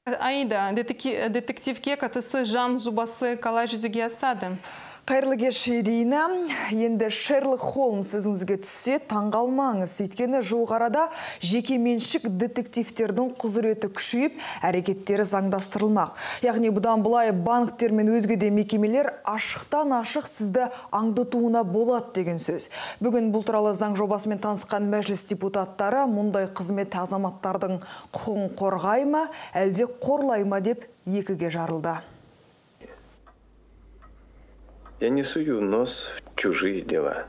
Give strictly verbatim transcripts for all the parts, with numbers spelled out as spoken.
Аида, детективке катысы жан зубасы қалай жүзеге асады? Қайырлы кеш, Ирина. Енді Шерлок Холмс ізіңізге түссе, таңғалмаңыз. Өйткені жуық арада жекеменшік детективтердің құзыреті күшейіп, әрекеттері заңдастырылмақ. Яғни бұдан бұлай банктер мен өзге де мекемелер ашықтан ашық сізді аңдытуына болады деген сөз. Бүгін бұл туралы заң жобасымен танысқан мәжіліс депутаттары мұндай қызмет азаматтардың құқығын қорғай ма, әлде қорлай ма деп екіге жарылды. Я не сую нос в чужие дела.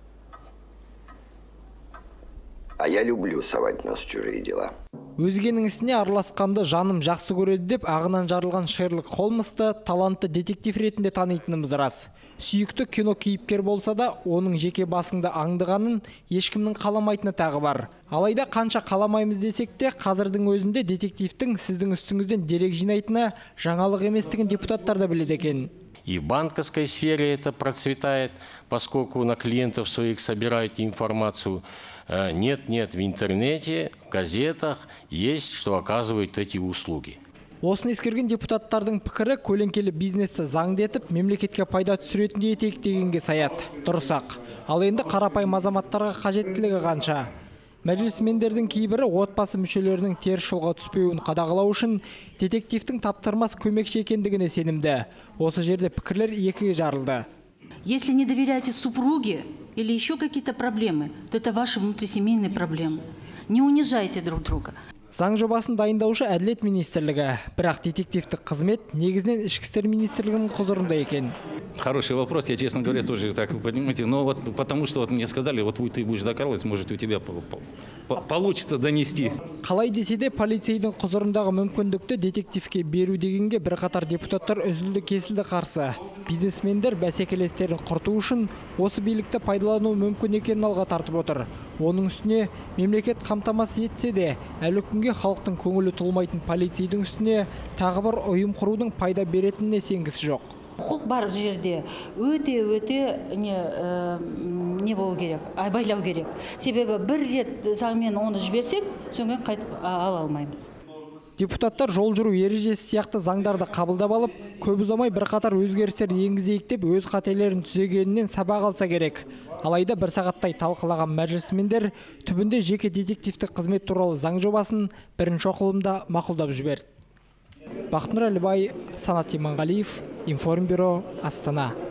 А я люблю совать нос в чужие дела. Өзгенің ісіне араласқанды жаным жақсы көреді деп ағынан жарылған Шерлок Холмсты талантты детектив ретінде танитынымыз рас. Сүйікті кино кейіпкер болса да, оның жеке басыңды аңдығанын ешкімнің қаламайтыны тағы бар. Алайда қанша қаламаймыз десек те, қазірдің өзінде детективтің сіздің үстіңізден дерек жинайтыны жаңалық еместігін депутаттар да біледі екен. И в банковской сфере это процветает, поскольку на клиентов своих собираете информацию. Нет, нет, в интернете, в газетах есть, что оказывают эти услуги. Осыны ескерген депутаттардың пікірі көлеңкелі бизнесті заңды етіп, мемлекетке пайда түсіретіндей етейік дегенге саят. Дұрысақ. Ал енді қарапайым азаматтарға қажеттілігі қанша? Мәжілісмендердің кейбірі отбасы мүшелерінің теріс жолға түспеуін қадағалау үшін детективтің таптырмас көмекші екендігіне сенімді. Осы жерде пікірлер екіге жарылды. Если не доверяете супруге или еще какие-то проблемы, то это ваши внутрисемейные проблемы. Не унижайте друг друга. Заң жобасын дайындаушы Әділет министрлігі, бірақ детективтік қызмет негізінен ішкі істер министрлігінің құзырында екен. Хороший вопрос, я, честно говоря, тоже так, понимаете, но вот потому что вот мне сказали, вот ты будешь докладывать, может, у тебя получится донести. Қалай десе де полицейдің құзырындағы мүмкіндікті детективке беру дегенге бірқатар депутаттар үзілді кесілді қарсы. Бизнесмендер бәсекелестерін құрту үшін осы билікті пайдалану мүмкін екенін алға тартып отыр. Оның үстіне мемлекет қамтамасыз етсе де, әлі күнге халықтың көңілі толмайтын полицейдің үстіне тағы бір ұйым құрудың пайда беретініне сенгісі жоқ. Құқық бар жерде өте-өте не, не болу керек, айбайлау керек. Себебі бір рет заңмен оны жіберсек, соңмен қайтып ала алмаймыз. Депутаттар жол жүру ережесі сияқты заңдарды қабылдап алып, көп ұзамай бірқатар өзгерістер енгізейік деп өз қателерін түзегенінен сабақ алса керек. Алайда бір сағаттай талқылаған мәжілісмендер түбінде жеке детективтік қызмет туралы заң жобасын бірінші оқылымда мақұлдап жіберді. Бақытнұр Әлібай, Санат Иманғалиев, Информбюро, Астана.